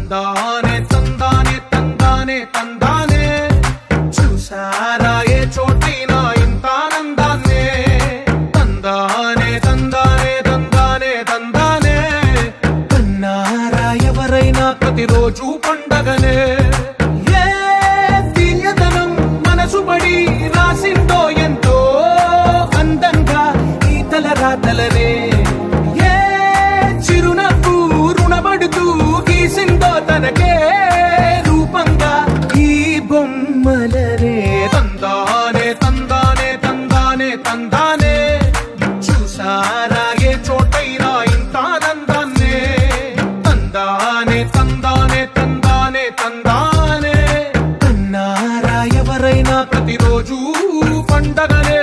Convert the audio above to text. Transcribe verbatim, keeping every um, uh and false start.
తందానే తందానే తందానే తందానే చూసారా ఏ చోటైనా ఇంత ఆనందాన్నే తందానే తందానే తందానే తందానే కన్నారా ఎవరైనా ప్రతిరోజు పండగనే ఏ తీయదనం మనసు పడి రాసిందో ఎంతో అందంగా ఈ తలరాతలనే ఏ చిరునవ్వు రుణపడుతూ గీసిందో తనకే రూపంగా ఈ బొమ్మలనే తందానే తందానే తందానే తందానే చూసారా ఏ చోటైనా ఇంత ఆనందాన్నే తందానే తందానే తందానే తందానే కన్నారా ఎవరైనా ప్రతిరోజు పండగనే